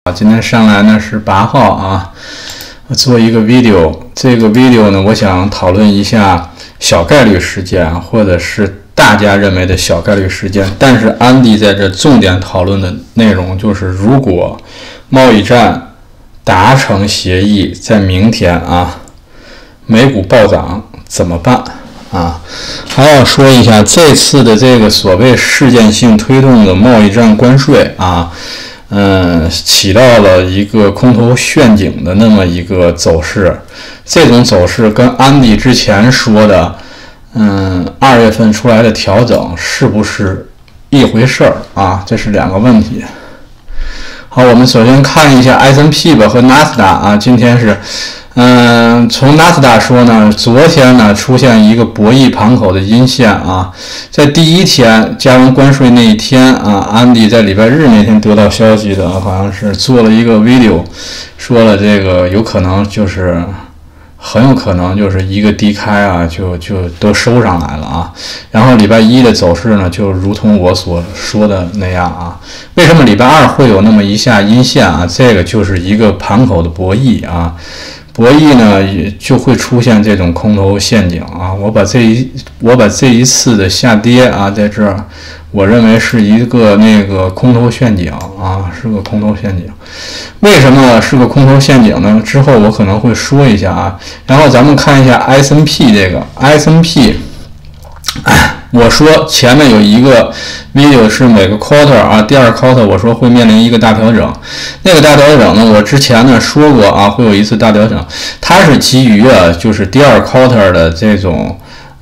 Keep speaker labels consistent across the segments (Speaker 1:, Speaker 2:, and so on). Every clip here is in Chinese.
Speaker 1: 今天上来呢是8号啊，我做一个 video。这个 video 呢，我想讨论一下小概率事件，或者是大家认为的小概率事件。但是安迪在这重点讨论的内容就是，如果贸易战达成协议，在明天啊，美股暴涨怎么办啊？还要说一下这次的这个所谓事件性推动的贸易战关税啊。起到了一个空头陷阱的那么一个走势，这种走势跟安迪之前说的，2月份出来的调整是不是一回事儿啊？这是两个问题。好，我们首先看一下 S&P 吧和纳斯达啊，今天是。从纳斯达说呢，昨天呢出现一个博弈盘口的阴线啊，在第一天加完关税那一天啊，安迪在礼拜日那天得到消息的，好像是做了一个 video， 说了这个有可能就是很有可能就是一个低开啊，就都收上来了啊。然后礼拜一的走势呢，就如同我所说的那样啊。为什么礼拜二会有那么一下阴线啊？这个就是一个盘口的博弈啊。博弈呢，也就会出现这种空头陷阱啊！我把这一次的下跌啊，在这儿，我认为是一个那个空头陷阱啊，是个空头陷阱。为什么是个空头陷阱呢？之后我可能会说一下啊。然后咱们看一下 S&P 这个 S&P。我说前面有一个 video 是每个 quarter 啊，第二 quarter 我说会面临一个大调整，那个大调整呢，我之前呢说过啊，会有一次大调整，它是基于就是第二 quarter 的这种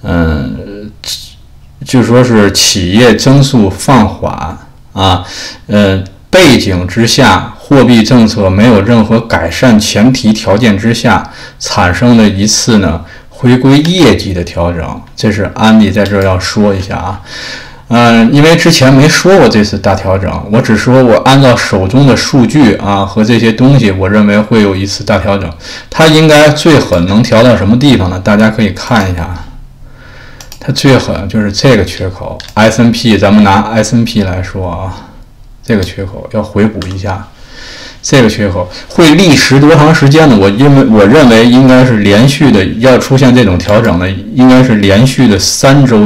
Speaker 1: 就说是企业增速放缓啊，背景之下，货币政策没有任何改善前提条件之下产生的一次呢回归业绩的调整，这是安迪在这儿要说一下啊。因为之前没说过这次大调整，我只说我按照手中的数据啊和这些东西，我认为会有一次大调整。它应该最狠能调到什么地方呢？大家可以看一下，它最狠就是这个缺口 S&P， 咱们拿 S&P 来说啊，这个缺口要回补一下。这个缺口会历时多长时间呢？我认为应该是连续的，要出现这种调整呢，应该是连续的3周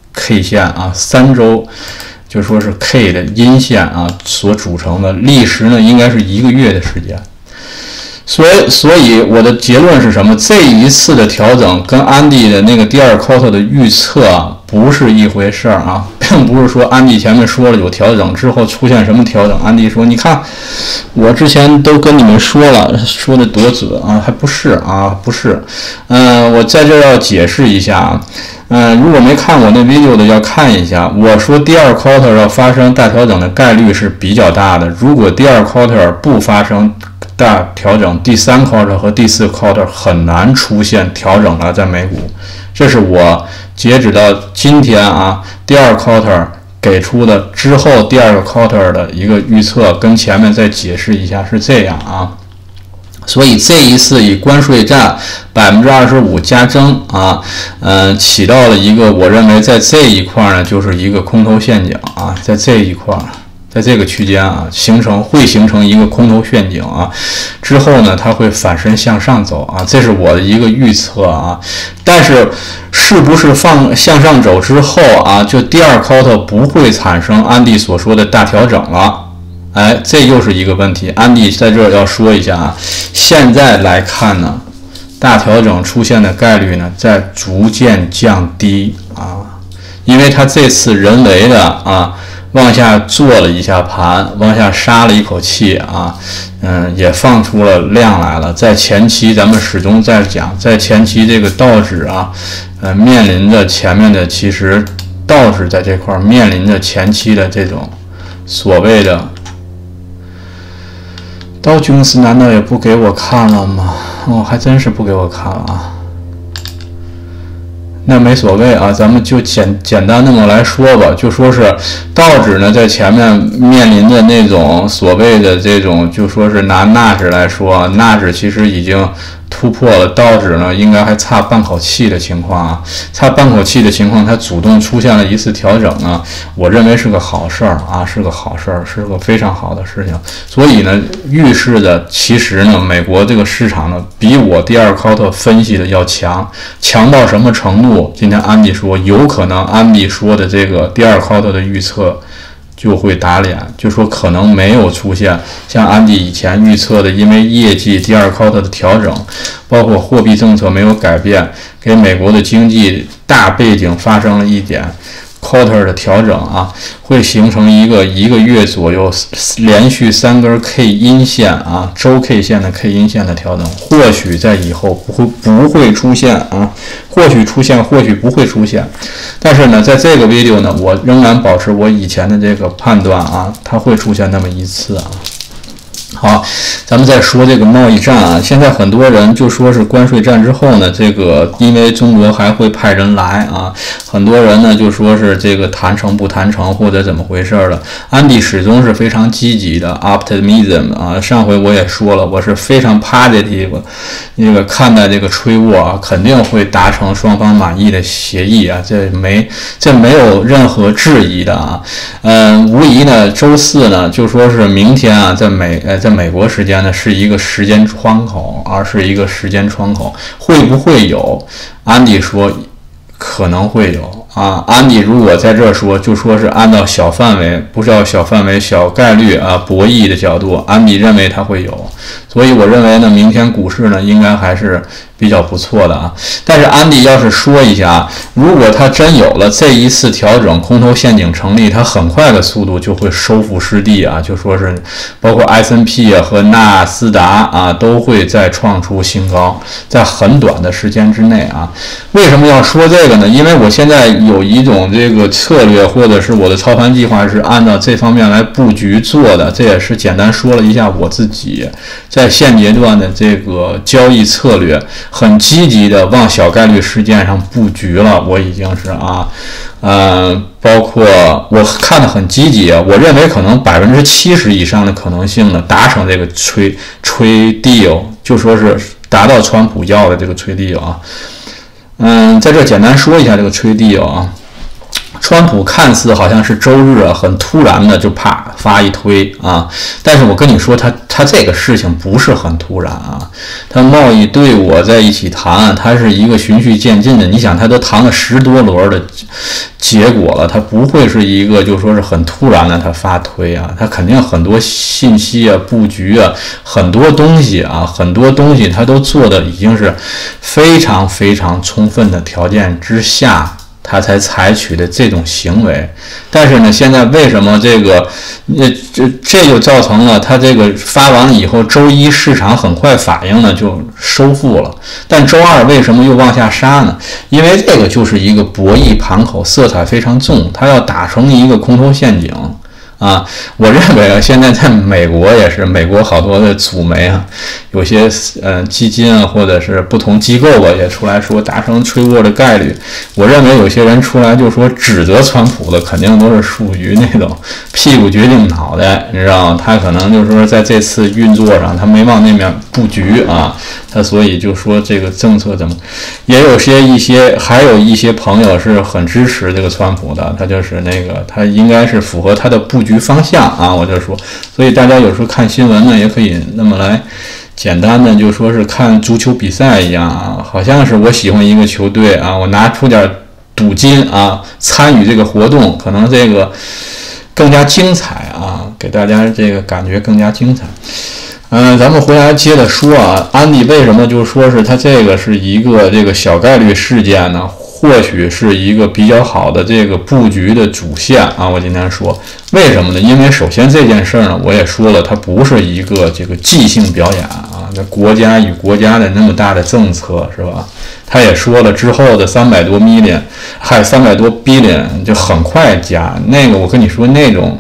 Speaker 1: K 线啊，3周就说是 K 的阴线啊所组成的，历时呢应该是1个月的时间。所以我的结论是什么？这一次的调整跟安迪的那个第二 quarter 的预测不是一回事儿啊，并不是说安迪前面说了有调整之后出现什么调整，安迪说你看我之前都跟你们说了，说的多准啊，还不是啊，不是。我在这要解释一下啊。如果没看我那 video 的要看一下，我说第二 quarter 要发生大调整的概率是比较大的，如果第二 quarter 不发生大调整，第3 quarter 和第4 quarter 很难出现调整了，在美股。这是我截止到今天啊，第二 quarter 给出的之后第二个 quarter 的一个预测，跟前面再解释一下是这样啊。所以这一次以关税战25%加征啊，起到了一个我认为在这一块呢就是一个空头陷阱啊，在这一块。在这个区间啊，会形成一个空头陷阱啊，之后呢，它会反身向上走啊，这是我的一个预测啊。但是是不是向上走之后啊，就第二 quarter 不会产生安迪所说的大调整了？哎，这又是一个问题。安迪在这儿要说一下啊，现在来看呢，大调整出现的概率呢在逐渐降低啊，因为它这次人为的啊。往下做了一下盘，往下杀了一口气啊，也放出了量来了。在前期咱们始终在讲，在前期这个道指啊，面临着前面的，其实道指在这块面临着前期的这种所谓的道琼斯，难道也不给我看了吗？哦，还真是不给我看了啊。那没所谓啊，咱们就简单那么来说吧，就说是道指呢在前面面临的那种所谓的这种，就说是拿纳指来说，纳指其实已经突破了，道指呢应该还差半口气的情况啊，差半口气的情况，它主动出现了一次调整呢，我认为是个好事儿啊，是个好事儿，是个非常好的事情。所以呢，预示的其实呢，美国这个市场呢，比我第二 quarter 分析的要强，强到什么程度？今天安迪说，有可能安迪说的这个第二 quarter 的预测就会打脸，就说可能没有出现像安迪以前预测的，因为业绩第二 quarter 的调整，包括货币政策没有改变，给美国的经济大背景发生了一点 quarter 的调整啊，会形成一个月左右连续3根 K 阴线啊，周 K 线的 K 阴线的调整，或许在以后不会出现啊，或许出现，或许不会出现。但是呢，在这个 video 呢，我仍然保持我以前的这个判断啊，它会出现那么一次啊。好，咱们再说这个贸易战啊，现在很多人就说是关税战之后呢，这个因为中国还会派人来啊，很多人呢就说是这个谈成不谈成或者怎么回事了。安迪始终是非常积极的 optimism 啊，上回我也说了，我是非常 positive 那个看待这个trade war啊，肯定会达成双方满意的协议啊，这没有任何质疑的啊。无疑呢，周四呢就说是明天啊，在美国时间呢是一个时间窗口，是一个时间窗口，会不会有？安迪说可能会有啊。安迪如果在这说，就说是按照小范围，不是要小范围、小概率啊博弈的角度，安迪认为它会有，所以我认为呢，明天股市呢应该还是比较不错的啊。但是安迪要是说一下，如果他真有了这一次调整，空头陷阱成立，他很快的速度就会收复失地啊，就说是包括 S&P 啊和纳斯达啊都会再创出新高，在很短的时间之内啊。为什么要说这个呢？因为我现在有一种这个策略，或者是我的操盘计划是按照这方面来布局做的，这也是简单说了一下我自己在现阶段的这个交易策略，很积极的往小概率事件上布局了，我已经是啊，包括我看得很积极啊，我认为可能70%以上的可能性呢达成这个trade deal， 就说是达到川普要的这个trade deal啊。在这简单说一下这个trade deal啊。川普看似好像是周日啊，很突然的就发一推啊，但是我跟你说，他这个事情不是很突然啊，他贸易对我在一起谈，他是一个循序渐进的。你想，他都谈了10多轮的结果了，他不会是一个就说是很突然的他发推啊，他肯定很多信息啊、布局啊、很多东西他都做的已经是非常非常充分的条件之下，他才采取的这种行为。但是呢，现在为什么这就造成了他这个发完了以后，周一市场很快反应呢就收复了，但周二为什么又往下杀呢？因为这个就是一个博弈盘口，色彩非常重，它要打成一个空头陷阱啊。我认为啊，现在在美国也是，美国好多的祖媒啊，有些基金啊，或者是不同机构吧，也出来说达成trade war的概率。我认为有些人出来就说指责川普的，肯定都是属于那种屁股决定脑袋，你知道吗？他可能就是说在这次运作上，他没往那边布局啊，他所以就说这个政策怎么，也有还有一些朋友是很支持这个川普的，他就是他应该是符合他的布局方向啊，我就说，所以大家有时候看新闻呢，也可以那么来简单的就说是看足球比赛一样啊，好像是我喜欢一个球队啊，我拿出点赌金啊，参与这个活动，可能这个更加精彩啊，给大家这个感觉更加精彩。咱们回来接着说啊，安迪为什么就说是他这个是一个这个小概率事件呢？或许是一个比较好的这个布局的主线啊。我今天说为什么呢？因为首先这件事呢，我也说了，它不是一个这个即兴表演啊，那国家与国家的那么大的政策是吧？他也说了，之后的300多 million 还有300多 billion 就很快加，那个我跟你说那种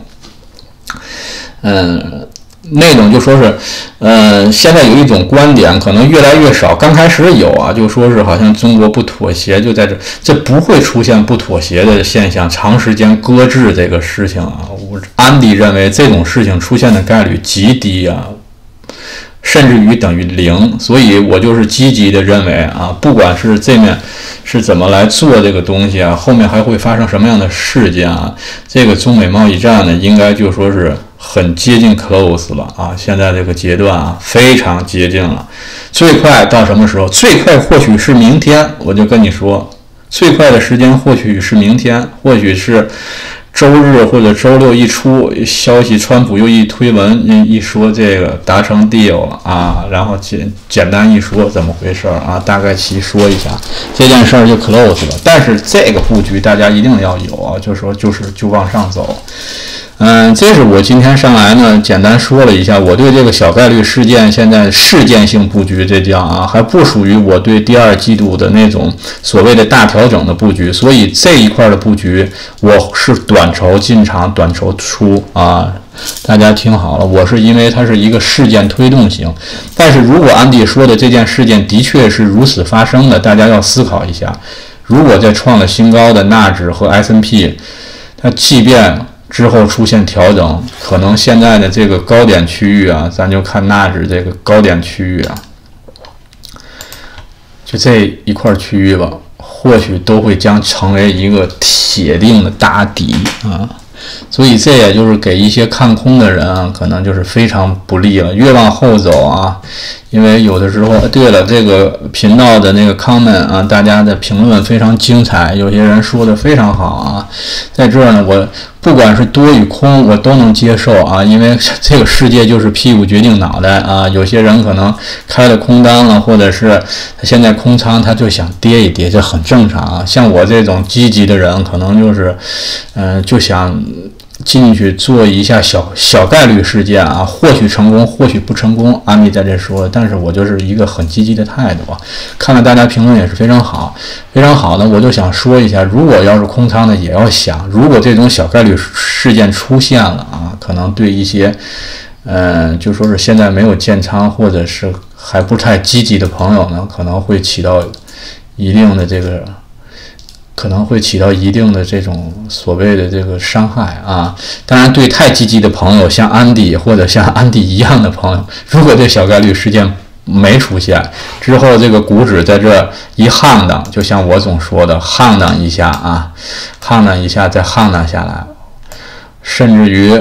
Speaker 1: 就说是，现在有一种观点，可能越来越少。刚开始有啊，就说是好像中国不妥协，就在这不会出现不妥协的现象，长时间搁置这个事情啊。安迪认为这种事情出现的概率极低啊， 甚至于等于0，所以我就是积极的认为啊，不管是这面是怎么来做这个东西啊，后面还会发生什么样的事件啊，这个中美贸易战呢，应该就说是很接近 close 了啊，现在这个阶段啊非常接近了，最快到什么时候？最快或许是明天，我就跟你说，最快的时间或许是明天，或许是周日或者周六一出消息，川普又一推文一说这个达成 deal 了啊，然后简单一说怎么回事啊，大概其说一下这件事儿就 close 了。但是这个布局大家一定要有啊，就往上走。这是我今天上来呢，简单说了一下我对这个小概率事件现在事件性布局，这叫啊，还不属于我对第2季度的那种所谓的大调整的布局，所以这一块的布局我是短筹进场，短筹出啊。大家听好了，我是因为它是一个事件推动型，但是如果安迪说的这件事件的确是如此发生的，大家要思考一下，如果在创了新高的纳指和 S&P， 它即便之后出现调整，可能现在的这个高点区域啊，咱就看纳指这个高点区域啊，就这一块区域吧，或许都会将成为一个铁定的大底啊。所以这也就是给一些看空的人啊，可能就是非常不利了。越往后走啊，因为有的时候，对了，这个频道的那个 comment 啊，大家的评论非常精彩，有些人说的非常好啊。在这儿呢，我不管是多与空，我都能接受啊，因为这个世界就是屁股决定脑袋啊。有些人可能开了空单了，或者是他现在空仓，他就想跌一跌，这很正常啊。像我这种积极的人，可能就是，就想进去做一下小概率事件啊，或许成功，或许不成功。阿米在这说，但是我就是一个很积极的态度啊。看了大家评论也是非常好，非常好呢。我就想说一下，如果要是空仓的，也要想，如果这种小概率事件出现了啊，可能对一些，就说是现在没有建仓或者是还不太积极的朋友呢，可能会起到一定的这个。可能会起到一定的这种所谓的这个伤害啊。当然，对太积极的朋友，像安迪或者像安迪一样的朋友，如果这小概率事件没出现之后，这个股指在这一晃荡，就像我总说的，晃荡一下啊，晃荡一下再晃荡下来，甚至于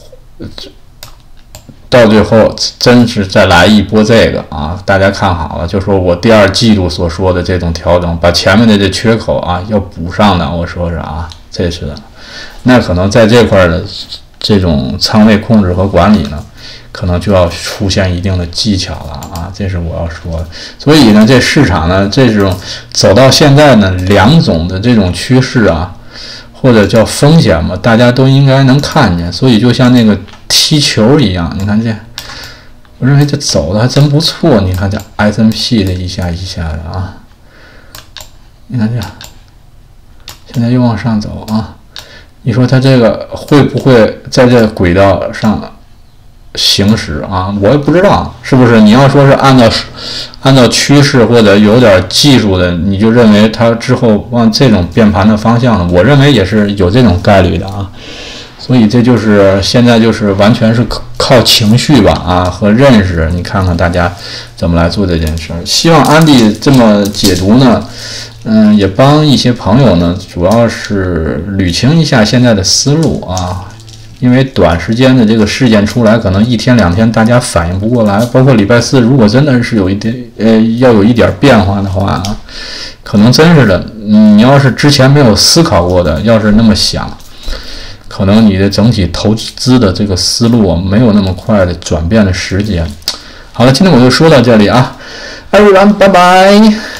Speaker 1: 到最后真是再来一波这个啊，大家看好了，就说我第2季度所说的这种调整，把前面的这缺口啊要补上的，我说是啊，这是的，那可能在这块的这种仓位控制和管理呢，可能就要出现一定的技巧了啊，这是我要说的。所以呢，这市场呢，这种走到现在呢，2种的这种趋势啊，或者叫风险嘛，大家都应该能看见。所以就像那个踢球一样，你看这，我认为这走的还真不错。你看这 S&P 的一下一下的啊，你看这，现在又往上走啊。你说它这个会不会在这轨道上行驶啊？我也不知道是不是。你要说是按照趋势或者有点技术的，你就认为它之后往这种变盘的方向呢？我认为也是有这种概率的啊。所以这就是现在就是完全是靠情绪吧啊和认识，你看看大家怎么来做这件事儿。希望安迪这么解读呢，也帮一些朋友呢，主要是捋清一下现在的思路啊。因为短时间的这个事件出来，可能1天2天大家反应不过来，包括礼拜4，如果真的是有一点要有一点变化的话，可能真是的。你要是之前没有思考过的，要是那么想，可能你的整体投资的这个思路没有那么快的转变的时间。好了，今天我就说到这里啊，everyone，拜拜。